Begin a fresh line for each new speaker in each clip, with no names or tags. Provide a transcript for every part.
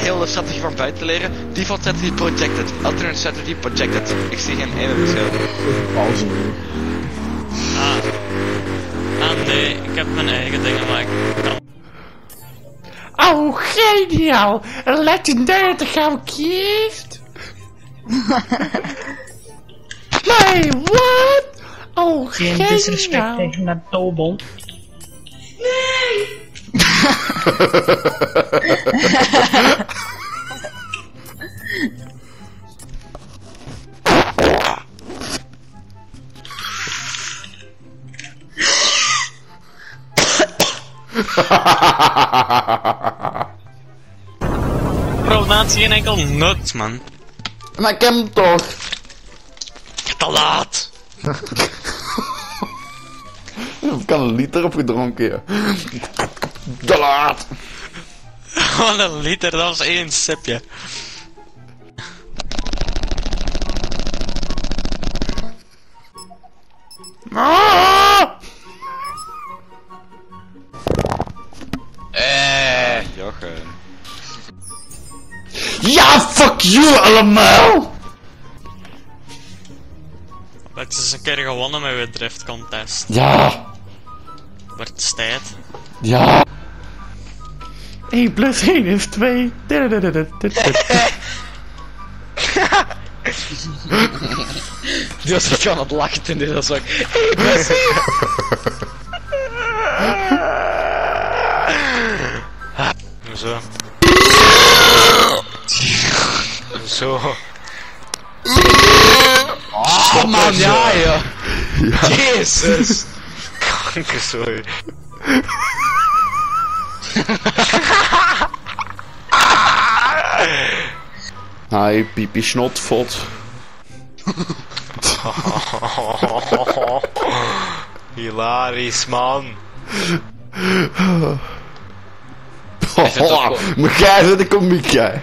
heel de strategie van buiten leren. Default strategy projected. Alternate strategy projected. Ik zie geen ene verschil.
Pauze.
Nee, ik heb mijn eigen dingen, maar ik kan...
Oh, geniaal! Een legendaire goudgift! Nee, what? Oh,
Geen disrespect
geniaal!
tegen mijn tobel.
Pronatie geen enkel nut, man.
Maar ik heb hem toch!
Te laat!
Ik kan een liter opgedronken, ja. Te laat!
Wat een liter, dat was 1 sipje.
Jochen.
Ja, fuck you allemaal!
Het is een keer gewonnen met uw drift contest.
Ja!
Wordt het tijd.
Ja! 1 plus 1 is 2.
Die was echt aan het lachen toen dit was ook.
Zo. Zo.
Oh man, ja joh.
Ja.
Jezus.
Sorry.
Hi, piepie snotvot.
Hilarisch, man.
Maar jij bent een komiek, jij.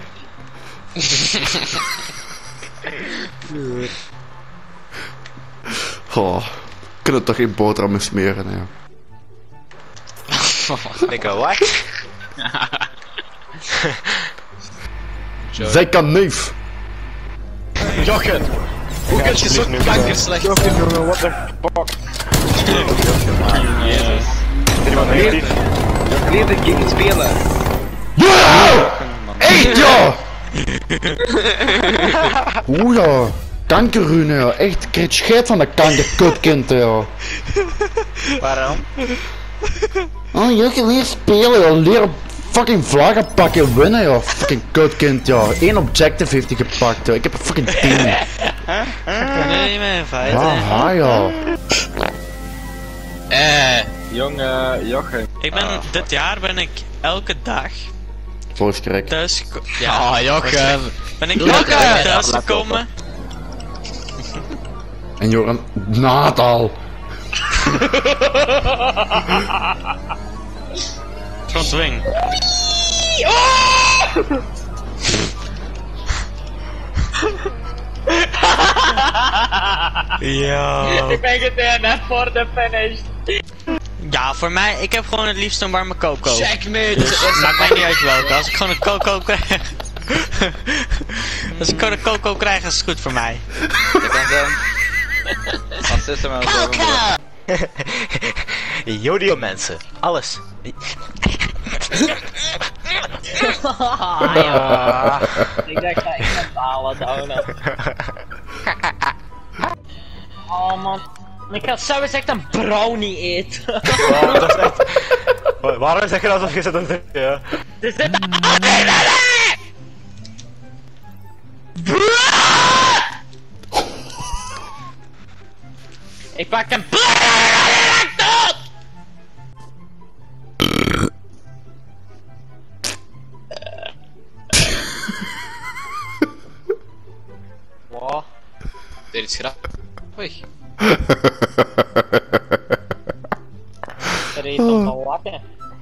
Oh, kunnen toch geen boterhammen smeren, hè?
Nigga, what?
Zij kan neef.
Jochen! Hoe kun je zo kankerslecht?
Jochen, jongen, what the fuck?
Jezus.
Leer de game spelen.
Ja! Echt, ja! Oeh, ja. Kankerrune, ja. Echt, ik krijg scheid van de kankerkutkind, ja.
Waarom?
Oh, Jochen, leer spelen, ja. Leer fucking vlaggen pakken, winnen, ja. Fucking kutkind, ja. 1 objective heeft hij gepakt, ja. Ik heb een fucking 10.
Nee, mijn feit.
Haha, ja.
Jongen, Jochen.
Ik ben, dit jaar ben ik elke dag
Volkskrek.
thuis
Ah, Jochen.
ben ik elke dag thuis gekomen.
En Joran, Natal.
Frontwing. Ja.
Ik ben getraind voor de finish.
Ja, voor mij, ik heb gewoon het liefst een warme coco.
Checkmate.
Dus, maakt mij niet uit welke. Als ik gewoon een coco krijg. Als ik gewoon een coco krijg, is het goed voor mij.
Dat kan zijn. Racisme en zo.
Jullie mensen, alles.
Ja. Ik dacht dat ik ga balen, Donald. Oh man. Ik ga zelfs echt een brownie eten.
Wow, dat is echt... Waarom zeg je dat alsof je zit aan het ja?
Er zit Ik pak een
Wow. Dit is grappig.
Er is om te lachen.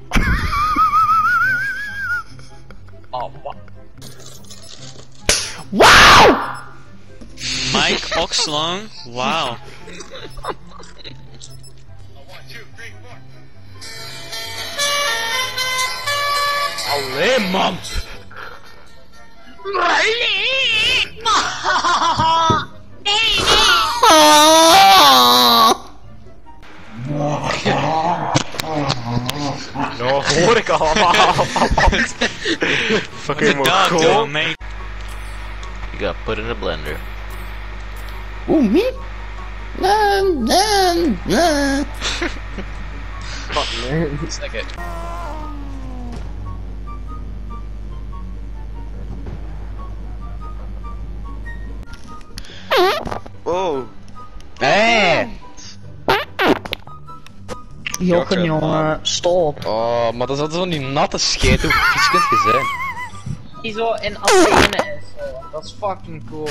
Oh, wat?
Wauw!
Mike Oxlong, wauw.
Allee man.
Nou, hoor ik allemaal. Fucking Mongool.
You got put in a blender.
Oeh, me? Nah.
Lekker.
Oh.
Jochen, jongen, stop.
Oh, maar dat is altijd van die natte scheet. Hoe vies kunt je zijn?
Die zo in Athene is. Dat is fucking cool.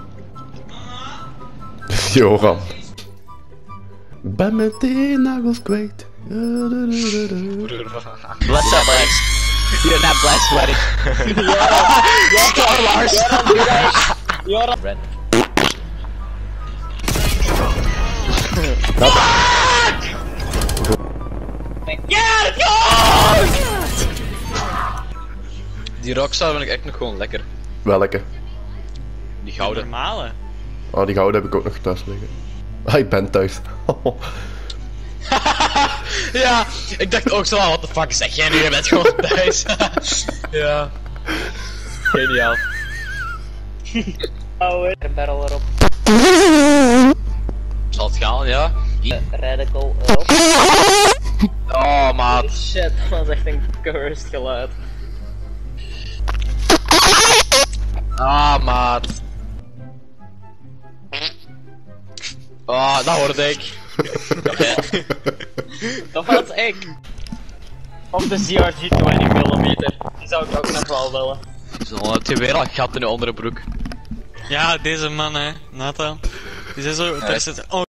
Joran. Ben meteen nagels kwijt.
Bless up, buddy.
You're not blessed, buddy.
Star Wars. Joran.
Red. Die rockstar vind ik echt nog gewoon lekker.
Welke?
Die gouden.
Normale.
Oh, die gouden heb ik ook nog thuis liggen. Ah, ik ben thuis.
Ja, ik dacht ook zo, what the fuck zeg jij nu? Je bent gewoon thuis. Ja. Geniaal.
Oh, een barrel erop.
Zal het gaan, ja?
Radical erop.
Oh, maat.
Shit, dat is echt een cursed geluid.
Ah, maat. Ah, dat hoorde ik.
Dat was ik. Of de CRG 20mm. Die zou ik ook nog wel willen.
Zo, heb je weer al gat in je onderbroek.
Ja, deze man hè, Nathan. Die is zo, daar zit, oh